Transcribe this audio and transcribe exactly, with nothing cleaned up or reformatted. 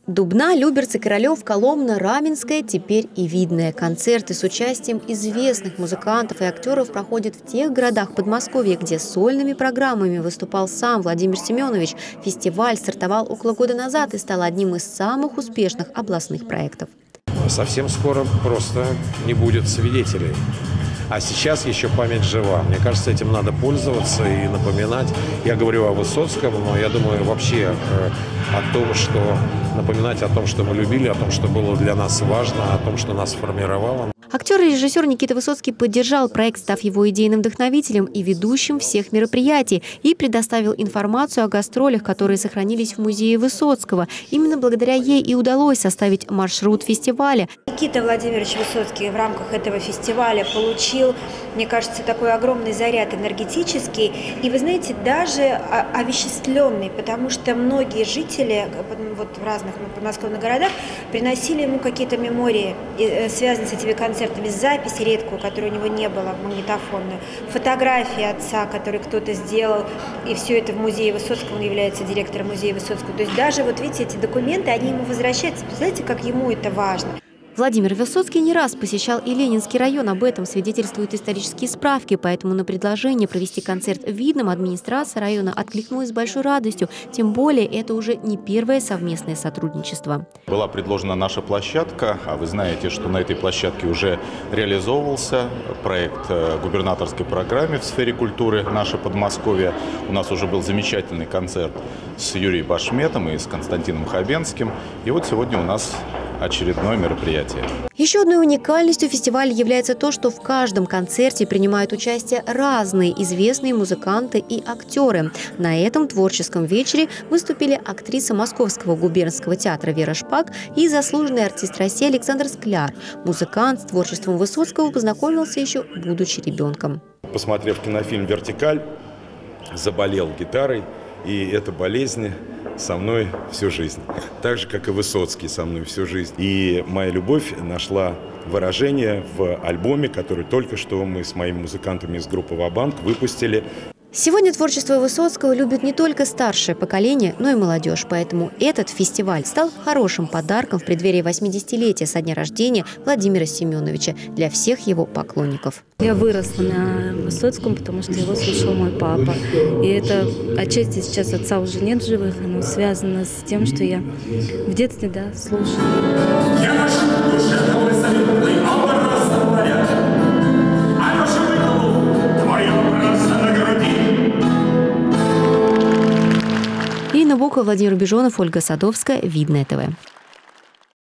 Дубна, Люберцы, Королев, Коломна, Раменское, теперь и Видное. Концерты с участием известных музыкантов и актеров проходят в тех городах Подмосковья, где сольными программами выступал сам Владимир Семенович. Фестиваль стартовал около года назад и стал одним из самых успешных областных проектов. Совсем скоро просто не будет свидетелей. А сейчас еще память жива. Мне кажется, этим надо пользоваться и напоминать. Я говорю о Высоцком, но я думаю вообще о том, что напоминать о том, что мы любили, о том, что было для нас важно, о том, что нас формировало. Актер и режиссер Никита Высоцкий поддержал проект, став его идейным вдохновителем и ведущим всех мероприятий, и предоставил информацию о гастролях, которые сохранились в музее Высоцкого. Именно благодаря ей и удалось составить маршрут фестиваля. Никита Владимирович Высоцкий в рамках этого фестиваля получил, мне кажется, такой огромный заряд энергетический и, вы знаете, даже овеществленный, потому что многие жители вот в разных подмосковных городах приносили ему какие-то мемории, связанные с этими концертами, записи редкую, которой у него не было, магнитофонную, фотографии отца, которые кто-то сделал, и все это в музее Высоцкого, он является директором музея Высоцкого. То есть даже вот видите, эти документы, они ему возвращаются. Представляете, как ему это важно. Владимир Высоцкий не раз посещал и Ленинский район. Об этом свидетельствуют исторические справки. Поэтому на предложение провести концерт в Видном администрация района откликнулась с большой радостью. Тем более, это уже не первое совместное сотрудничество. Была предложена наша площадка. А вы знаете, что на этой площадке уже реализовывался проект губернаторской программы в сфере культуры «Наше Подмосковье». У нас уже был замечательный концерт с Юрием Башметом и с Константином Хабенским. И вот сегодня у нас очередное мероприятие. Еще одной уникальностью фестиваля является то, что в каждом концерте принимают участие разные известные музыканты и актеры. На этом творческом вечере выступили актриса Московского губернского театра Вера Шпак и заслуженный артист России Александр Скляр. Музыкант с творчеством Высоцкого познакомился еще будучи ребенком. Посмотрев кинофильм «Вертикаль», заболел гитарой, и эта болезнь со мной всю жизнь. Так же, как и Высоцкий со мной всю жизнь. И моя любовь нашла выражение в альбоме, который только что мы с моими музыкантами из группы «Ва-банк» выпустили. Сегодня творчество Высоцкого любит не только старшее поколение, но и молодежь. Поэтому этот фестиваль стал хорошим подарком в преддверии восьмидесятилетия со дня рождения Владимира Семеновича для всех его поклонников. Я выросла на Высоцком, потому что его слушал мой папа. И это отчасти сейчас отца уже нет в живых, оно связано с тем, что я в детстве, да, слушала. Ирина Бокова, Владимир Бежонов, Ольга Садовская, Видное ТВ.